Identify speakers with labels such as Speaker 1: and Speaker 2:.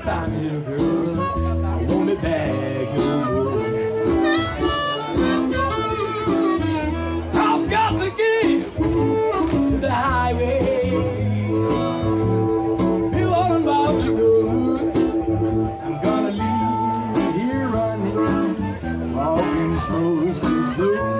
Speaker 1: stop, little girl. I want it back no more. I've got to get to the highway. Be warned about you, girl. I'm gonna leave here running, walking slow, slow, slow.